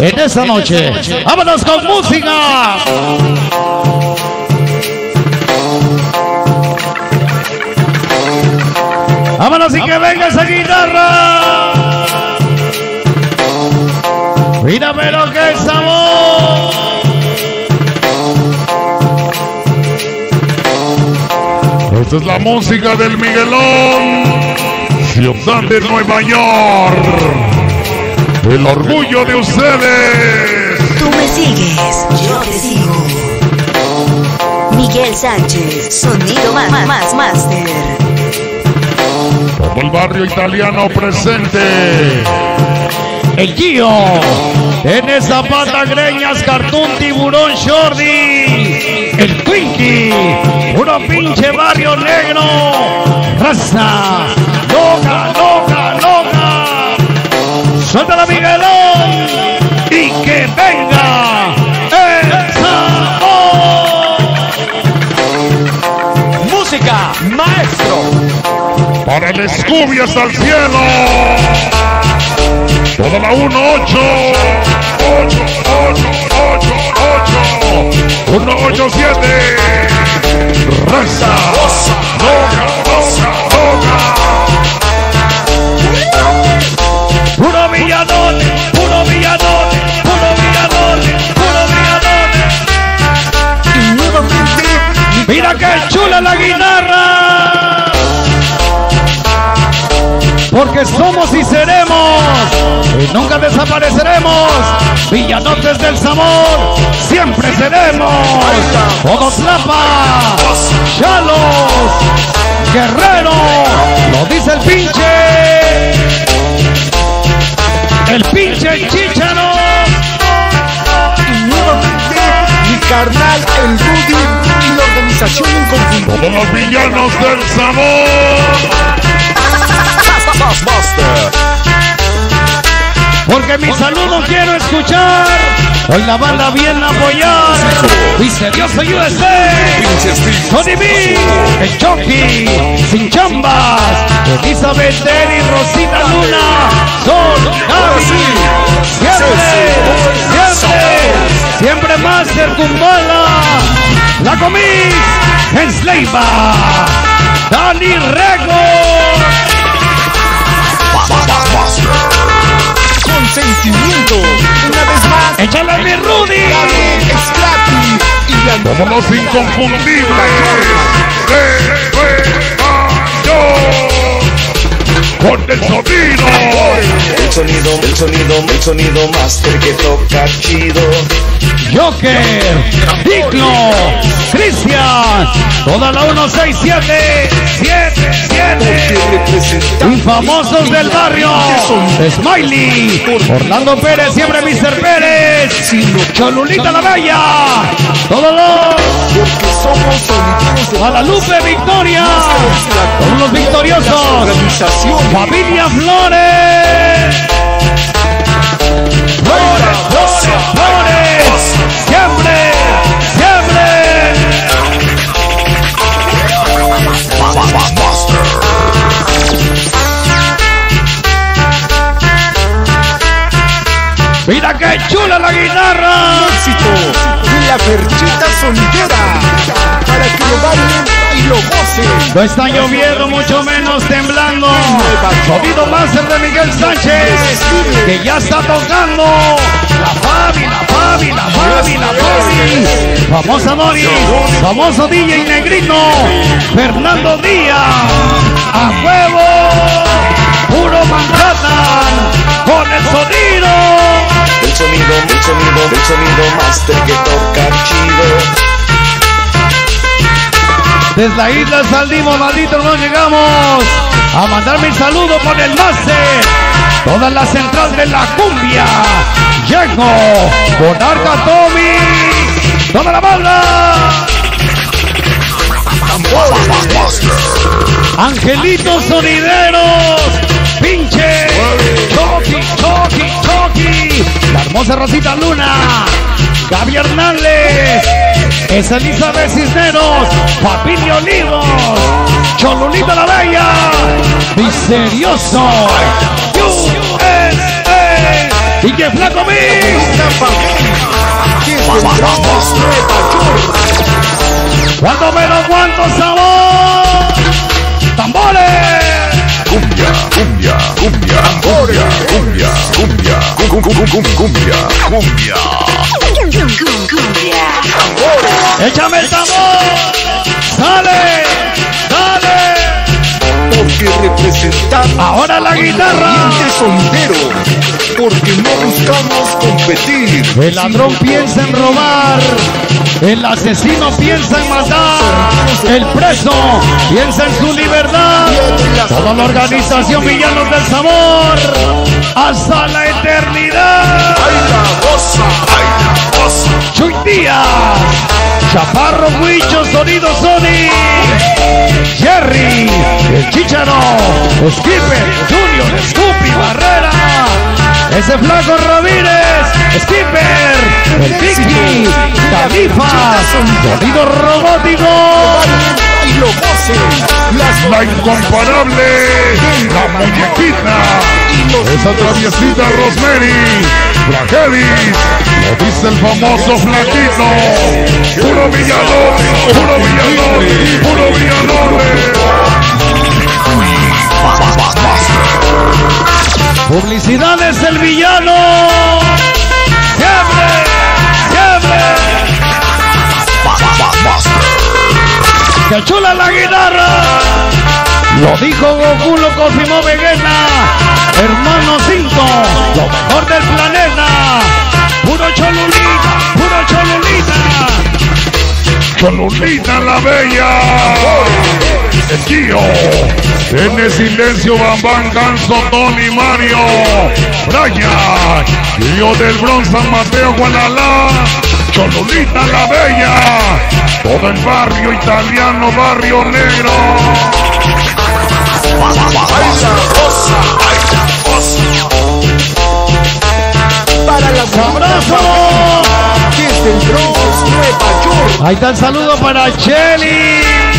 en esta noche. ¡Vámonos con música! ¡Vámonos y que venga esa guitarra! ¡Mírame lo que es amor! Esta es la música del Miguelón, ciudad de Nueva York, el orgullo de ustedes. Tú me sigues, yo te sigo. Miguel Sánchez, sonido más master. Todo el barrio italiano presente. El Gio, en Zapata, Greñas, Cartoon, Tiburón, Shorty, el Twinkie, puro pinche barrio negro, raza, loca, loca, loca. Suéltala Miguelón y que venga el sabor. Música, maestro. Para el Scooby hasta el cielo. Toda la 1, 8, 8, 8, 8, 8, 1, 8, 7. Raza, loca, loca, loca. Puro Villadote, puro Villadote, puro Villadote, puro Villadote. Y nuevamente, Mira qué chula la guitarra. Porque somos y seremos, y nunca desapareceremos. Villadotes del sabor, siempre seremos. Odotlapa, Chalos, Guerrero, lo dice el pinche Chícharo. y nuevamente, mi carnal, el Rudy y la organización inconfundible. Todos los villanos del sabor. Porque mi saludo quiero escuchar. Hoy la banda viene a apoyar. Misterioso USA, Tony B, el Chucky, Sin Chambas, Elizabeth Terry, Rosita Luna, Sol, Gaby, siempre Master Kumbala, La Comis, Ensleiva, Dani Rego. Consentimiento, una vez más. ¡Échale mi Rudy! Scrappy y la Como los inconfundibles. Con el sonido. El sonido master que toca chido. Joker, Digno, Cristian, toda la 167, 77, infamosos del barrio, Smiley, Orlando Pérez, siempre Mr. Pérez, Cholulita la Bella, todos los, porque somos sonidos de Guadalupe Victoria, todos los victoriosos, organización. Familia Flores, Flores, Flores, Flores, siempre, siempre. Mira qué chula la guitarra. Éxito de la Perchita Sonidera para que lo bailen y lo gocen. No está lloviendo, mucho menos temblando. Sonido máster de Miguel Sánchez, que ya está tocando. La Fabi, la Fabi, la Fabi, la Fabi. Famosa Doris, famoso DJ Negrito, Fernando Díaz. A huevo, puro Manhattan, con el sonido. El sonido master que toca chido. Desde la isla Saldívar, malditos, no llegamos a mandar mi saludo con el máster. Toda la central de la cumbia. Llego con Arca Tommy. Toda la banda. Angelitos sonideros. Pinche. Choki, Choki, Choki. La hermosa Rosita Luna. Gaby Hernández. Es Elizabeth Cisneros, Papilio Olivos, Cholulita la Bella, Misterioso, USA, y que Flaco Mix, Cuando menos cuánto sabor. ¡Tambores! Cumbia, cumbia, cumbia, cumbia, cumbia, cumbia, cumbia, cumbia. ¡Échame el tambor! ¡Sale! ¡Sale! Porque representamos Ahora la guitarra. ambiente sondero. Porque no buscamos competir. El ladrón piensa en robar. El asesino piensa en matar. El preso piensa en su libertad. Toda la organización Villanos del Sabor. Hasta la eternidad. ¡Ay, la rosa! ¡Ay, la rosa! Chuy Díaz, Chaparro Huicho, Sonido Sony, Jerry, el Chícharo, Skipper, Junior, Scoopy, Barrera, ese Flaco Ramírez, Skipper, el Vicky, Califa, Sonido Robótico. Y lo gocen La incomparable, la muñequita, esa traviesita Rosemary, Bragelis, lo dice el famoso flaquito, puro Villalón, puro Villalón, puro Villalón. Publicidades el villano. Siempre, siempre. Que chula la guitarra. Lo dijo Goku, lo confirmó Vegeta. Hermano 5, lo mejor del planeta. Puro Cholulita, puro Cholulita. Cholulita la bella, el tío, tiene silencio, Bambán, Ganso, Tony, Mario, Brian, tío del Bronx, San Mateo, Guadalajara, Cholulita la bella, todo el barrio italiano, barrio negro. ¡Ay, la rosa! ¡Ay, la rosa! Para la ¡Abrazo! desde el Bronx, Nueva York. Ahí está el saludo para Cheli,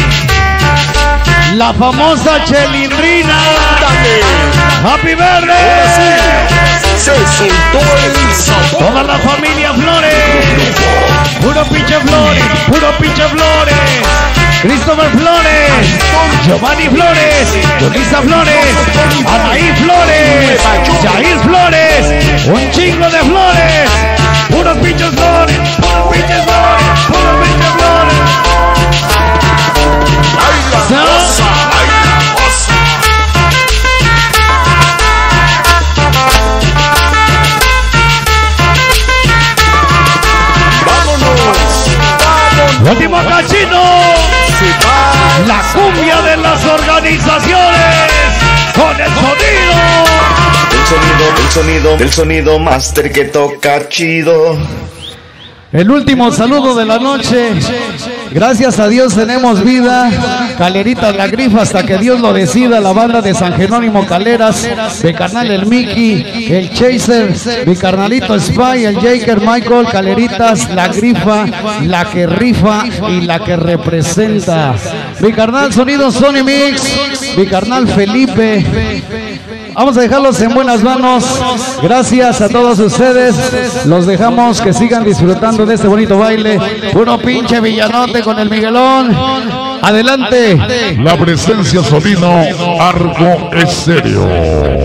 la famosa Chelindrina. Happy Birthday. Se soltó el sabor. Toda la familia Flores. Puro pinche Flores, puro pinche Flores. Christopher Flores, Giovanni Flores, Yolisa Flores, Anaí Flores, Jair Flores, un chingo de flores. Puros pinches flores, puros pinches flores, puros pinches flores. ¡Ay, la rosa! ¡Ay, la rosa! ¡Vámonos! Último cachito. Se va. La cumbia de las organizaciones con el sonido. El sonido master que toca chido. El último saludo de la noche. Gracias a Dios tenemos vida. Caleritas La Grifa hasta que Dios lo decida. La banda de San Jerónimo Caleras, de carnal el Mickey, el Chaser, mi carnalito Spy, el Jaker Michael, Caleritas La Grifa, la que rifa y la que representa. Mi carnal Sonido Sony Mix, mi carnal Felipe. Vamos a dejarlos en buenas manos. Gracias a todos ustedes. Los dejamos que sigan disfrutando de este bonito baile. Puro pinche villanote con el Miguelón. Adelante. La presencia sonino, algo es serio.